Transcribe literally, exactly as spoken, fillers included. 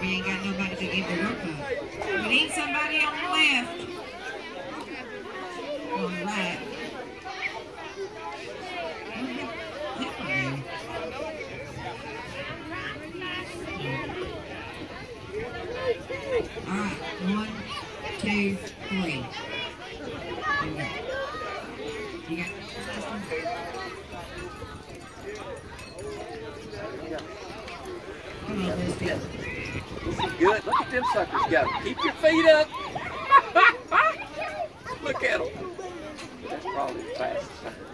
We ain't got nobody to give the work up. We need somebody on the left. On the right. All right, one, two, three. You got it. You got it. Come on, let's go. This is good. Look at them suckers go. Keep your feet up. Look at them. That's probably the fastest.